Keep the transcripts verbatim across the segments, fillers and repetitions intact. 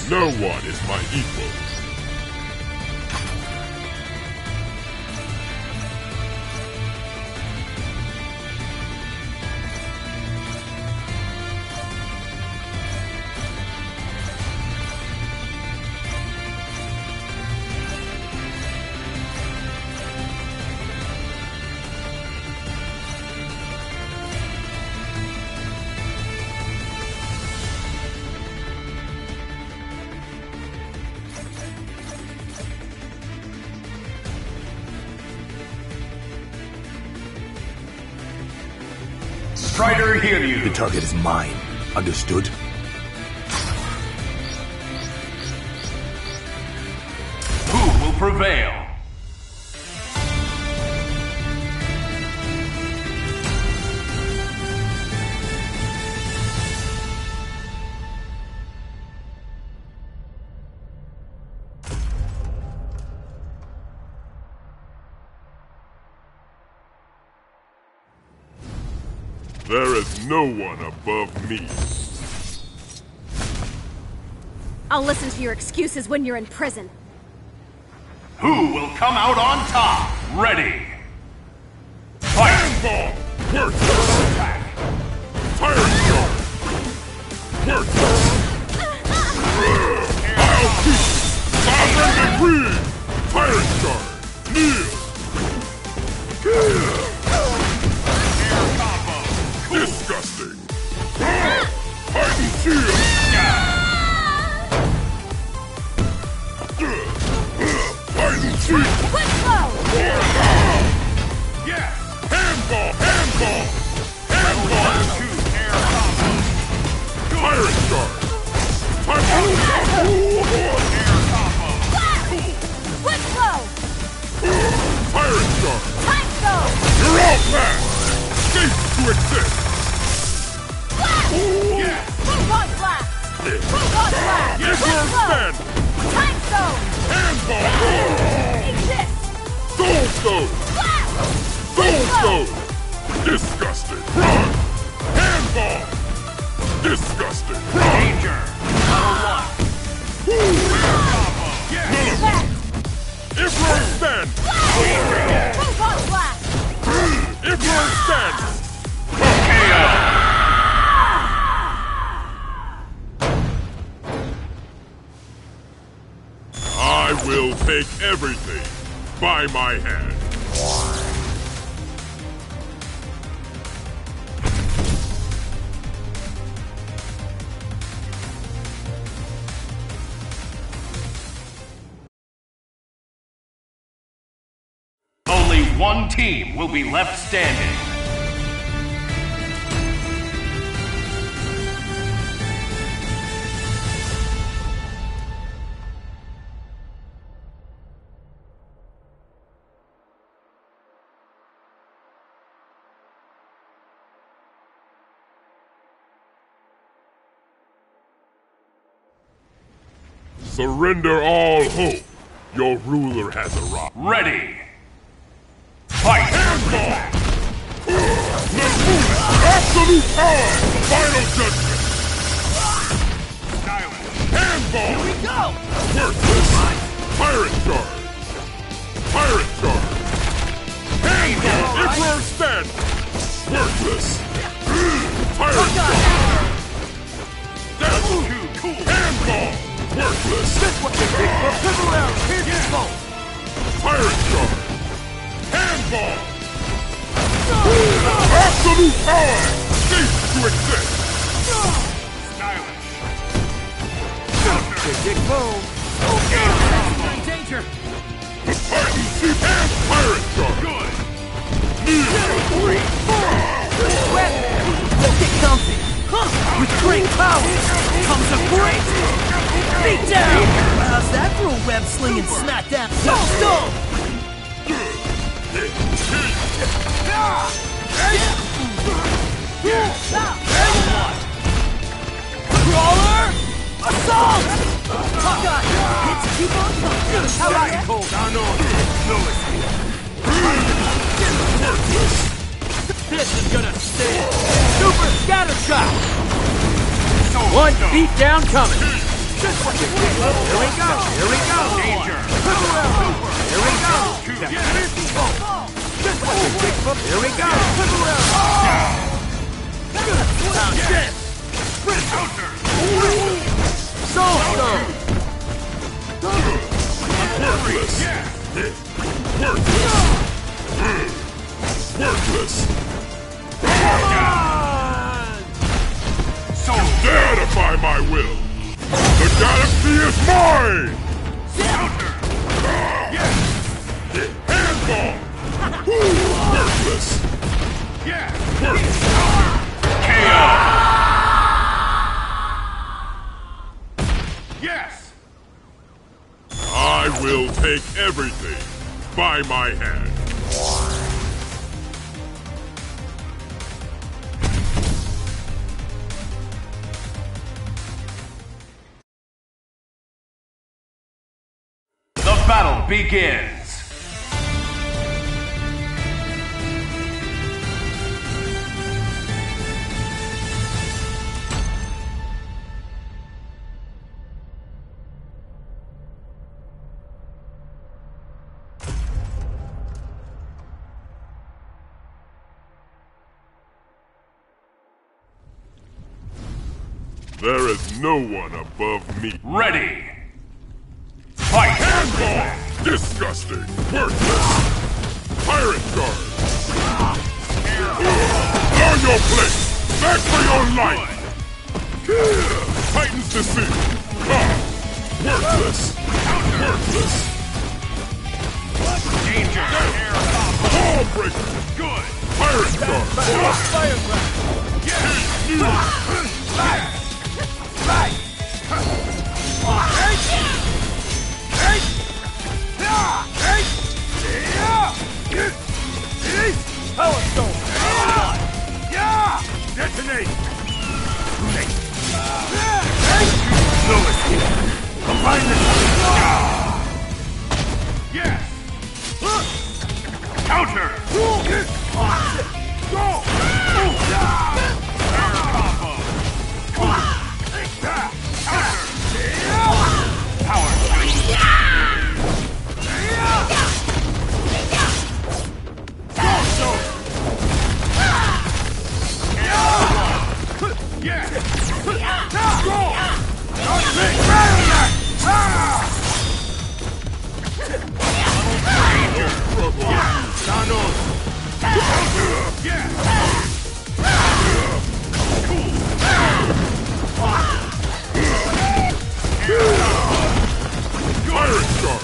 No one is my equal. Strider, hear you. The target is mine. Understood? Who will prevail? There is no one above me. I'll listen to your excuses when you're in prison. Who will come out on top? Ready. Fight! Handball! Work! Attack! Fire shot! Work! I'll keep you! Sovereign decree! Fire shot! Kneel! Disgusting! Titan shield! Titan shield! Quick flow! Yes! Handball! Handball! Handball! Two air combo! Pirate Star! Pirate Air combo! Quick flow! Pirate Star! Time stone! You're all back! Cease to exist! Yes! Proton blast! Proton blast! Give Quick her flow! stand! Time stone! Handball! Exist! Soul Stone! Blast! Soul Stone! Disgusting! Run! Handball! Disgusting! Run! Danger! Level one! Air combo! Yes! Back! Emperor stand! Proton blast! Emperor stand! K O! I will take everything by my hand. Only one team will be left standing. Surrender all hope. Your ruler has arrived. Ready. Fight! Handball! Absolute power! Final judgment! Stylish! Handball! Here we go! Worthless! Pirate charge! Pirate charge! Handball! Emperor stand! Worthless! Pirate charge! That's too cool! Handball! Worthless! This one is big for triple arrow. Here's the smoke. Pirate charge! Handball! Absolute power! Cease to exist! Stylish! Big, big move. Air combo! Danger. Titan Chief and Pirate charge! Good! Kneel! Let's get comfy. With great power comes a great beat down. How's that for a web slinging smackdown? Soul Stone. Crawler! Assault! Hawkeye! Hits keep on coming. How about it? Cold on order. No escape. This is gonna sting. Super scatter shot. So One no. beat down coming. Here we go! Here we go! Danger. Here we go! Here we go! Shit! Counter. So-so! Worthless! Worthless! Worthless! So Dare defy my will! The galaxy is mine! counter. Handball! Worthless! Yeah. Worthless! K O. Yes. I will take everything by my hand. The battle begins. There is no one above me. Ready. Fight. Handball! Disgusting! Worthless! Pirate guard! On your place! Back for your life! Titans to sea! Ah! Worthless! Worthless! Danger. Ball breaker! Good. Pirate guard! Power Stone! Detonate! Lewis here! Combine the Yes. Counter. Go! Power. Yes. Pirate guard!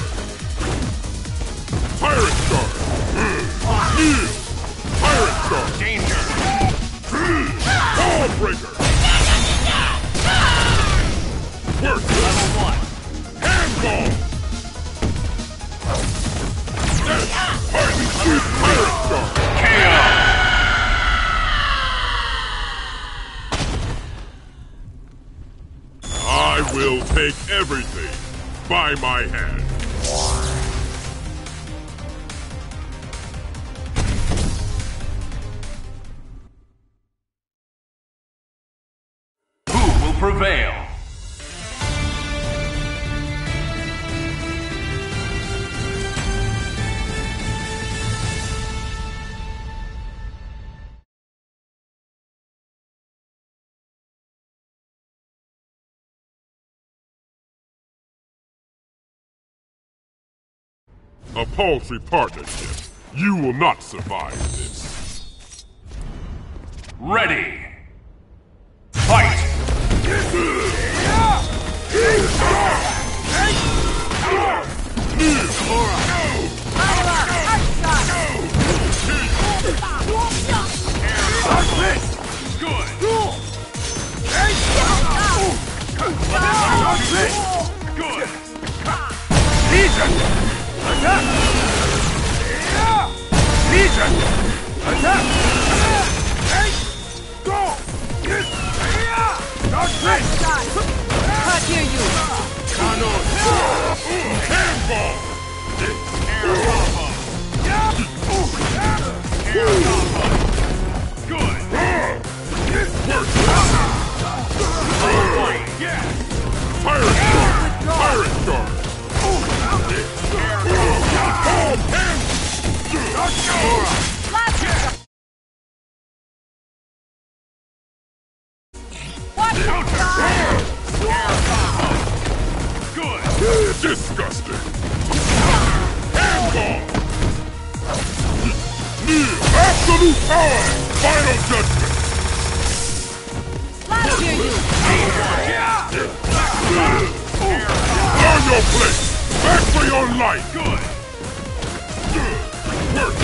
Pirate guard! Kneel! Pirate guard! Danger. Ball breaker! Work! Level one. Handball! That's Titan Chief Pirate guard! K I will take everything by my hand. O. Who will prevail? A paltry partnership. You will not survive this. Ready. Fight. Good. Legion! Attack! Legion! Attack! Go! Doctrine! Can't hear you. Cannon! Handball! Air combo. Air combo. Good. Work! Point. Yes. Pirate Kneel! Absolute power! Final judgment! Last year you. On your place! Back for your life! Good! Work!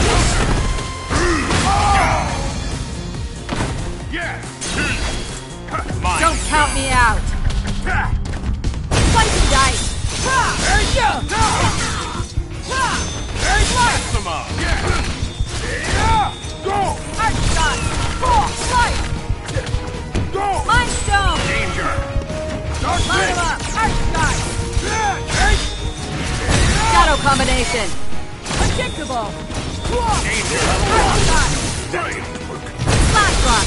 Yes! Don't count me out. Slice and dice. Maxima! Go! Arch shot. Full slice. Go! Mind stone. Danger! Line him up. Arch shot. Shadow combination. Unshakable. Danger! Arch shot. Slash rock.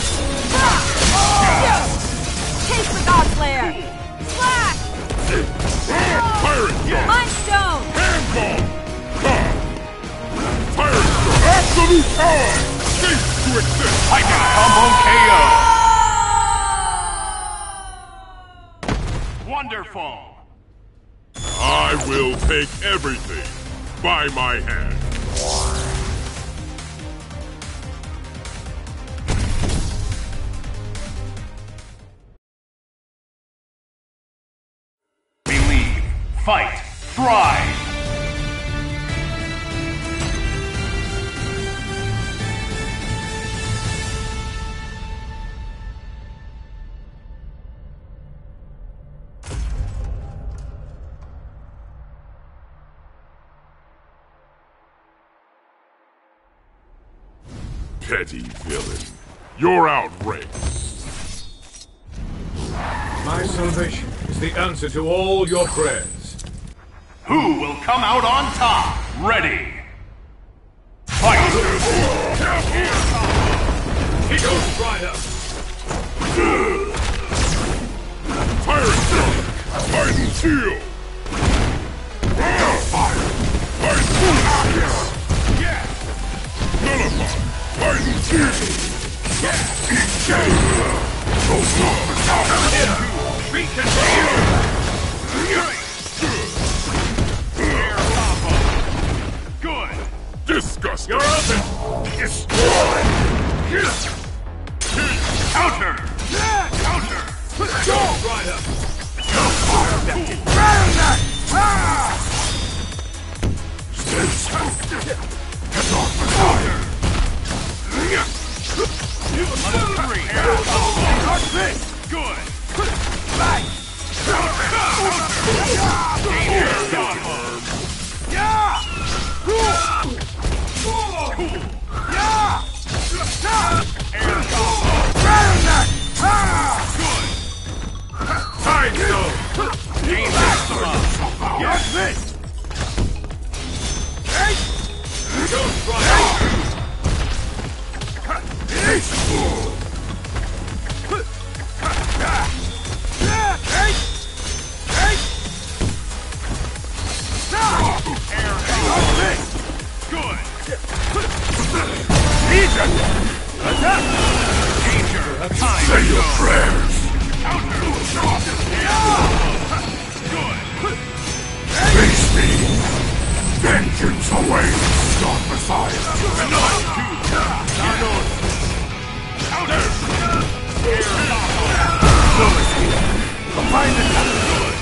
Chase the Godslayer. Slash. Pirate Star! Mind stone. Handball! Come! Pirate Star! Absolute power! Cease to exist! Titan combo K O! Wonderful! I will take everything by my hand. Believe, fight, thrive! Petty villain. You're outranked. My salvation is the answer to all your prayers. Who will come out on top? Ready! Fight! He goes right up. Pirate Star! Titan Shield! Fire! Titan Yes! Nullify! Titan Shield! Go stop the tower! Be continued! Air combo! Good! Disgusting! You're open! Destroy! Counter! Counter! Go right up. Level three! Air combo! Good! Danger combo! Cool! Air combo! Good! Time zone! Danger maximum! Yes! Goes right up. Air combo! Good! Danger! Time Say your zone. prayers! Counter! Good! Face me! Vengeance awaits! Dark Messiah! Counter! Air combo! Behind the Air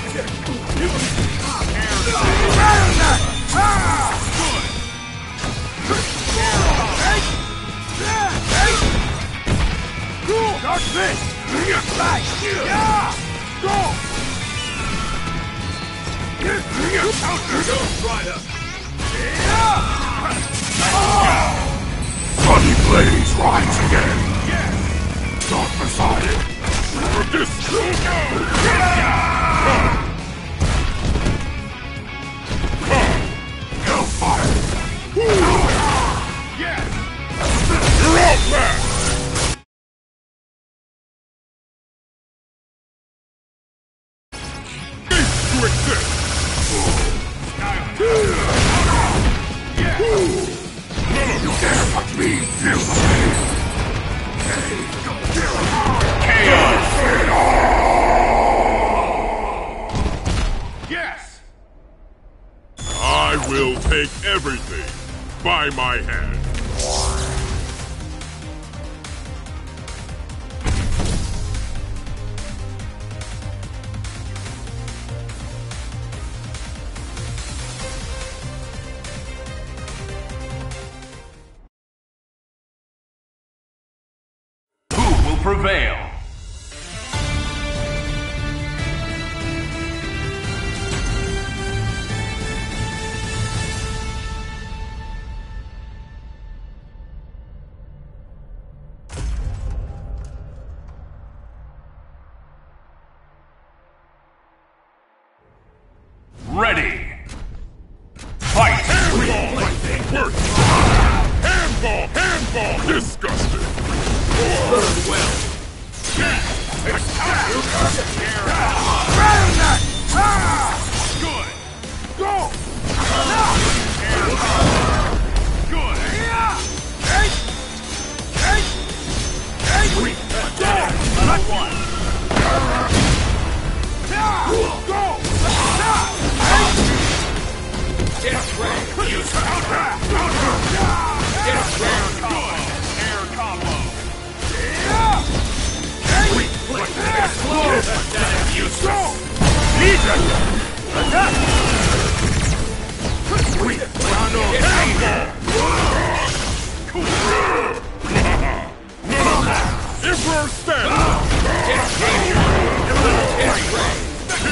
Dark Fist! Right! Go! Counter goes right up. Bloody blaze rise again! Dark Messiah! This Hellfire! Yes! You're outmatched! Cease to exist! You dare touch me, feel the pain! K O! Yes! I will take everything by my hand. prevail. Ready. Fight! Handball! Work! Handball! Handball! Disgusting! Burn well. Good. Go! Good. Level one. Go! Get ready. Use counter. Get ready. Good. Air combo. Explode. That is useless. Legion! Attack. Emperor stand! Get ready. Get ready.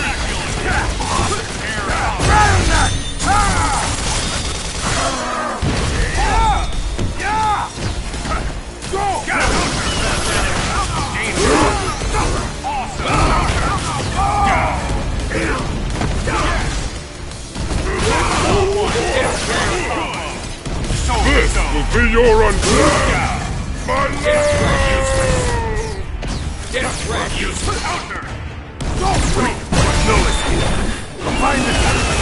This will be your undoing! My lord! Get ready. Useless. Counter. No escape. Combine the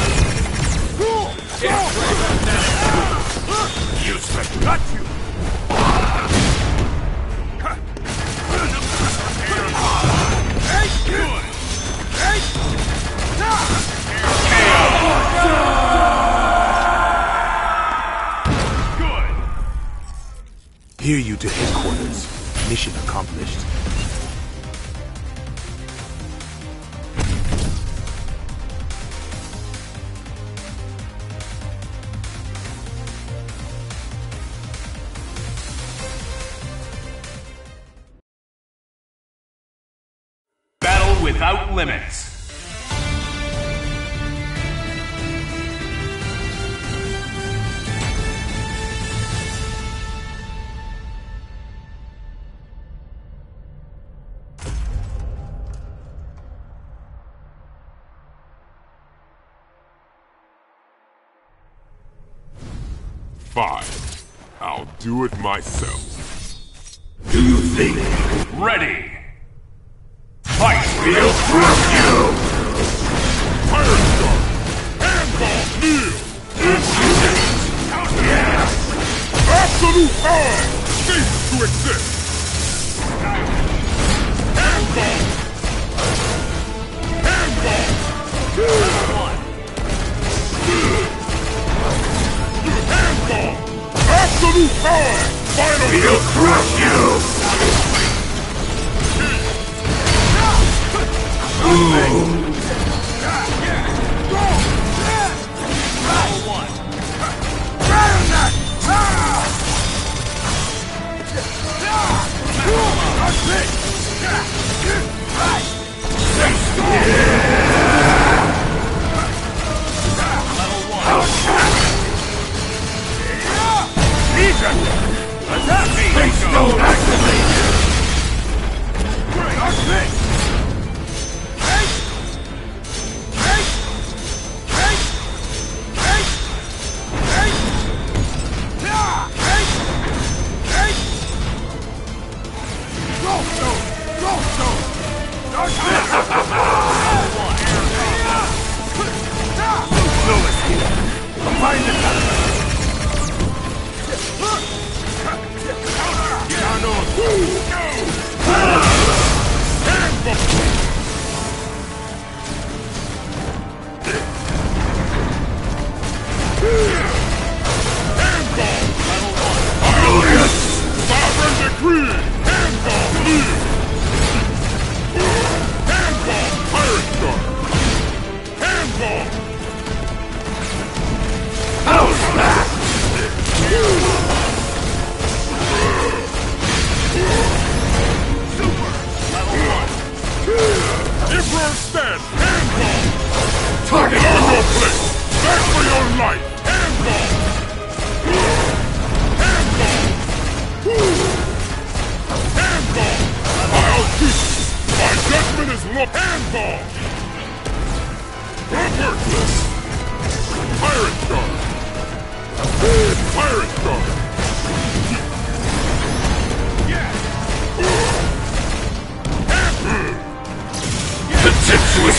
Get ready. Useless. Got you. Hear you to headquarters. Mission accomplished. Battle without limits. Fine. I'll do it myself. Do you think Ready. Fight. we'll crush you? Fire Star! Handball! Kneel! Absolute power! Cease to exist! Handball! Handball! Absolute power! Final We'll crush you! Space Stone activated! Sovereign decree! Handball! Kneel! Handball! Pirate Star! Handball! Outback!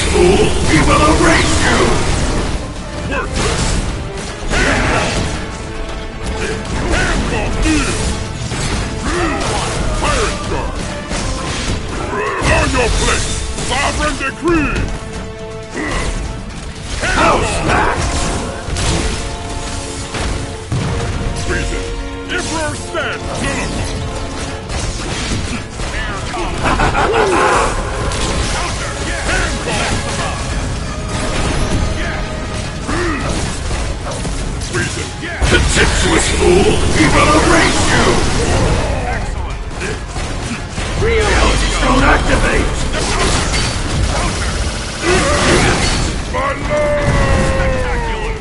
fool! We will erase you! Worthless! Handball deal! Pirate Guard! On your place! Sovereign decree! House back! Treason! Emperor stand! Treason! Contemptuous fool! We will erase you! Reality Stone activate! My lord!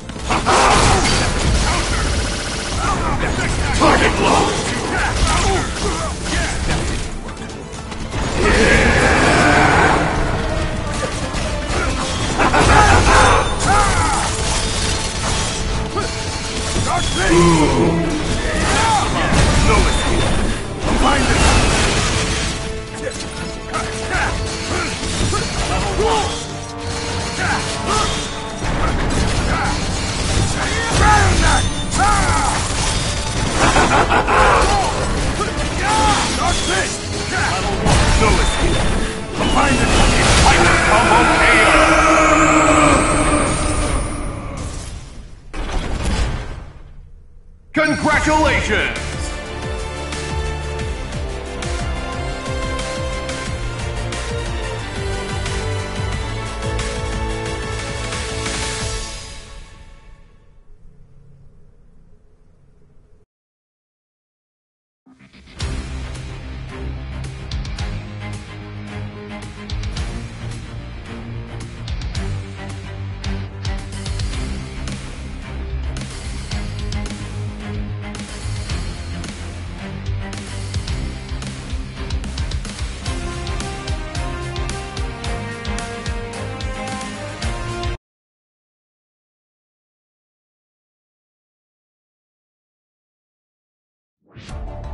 Target locked! No escape! Combine the No escape! Combine the Final combo K O! Congratulations! You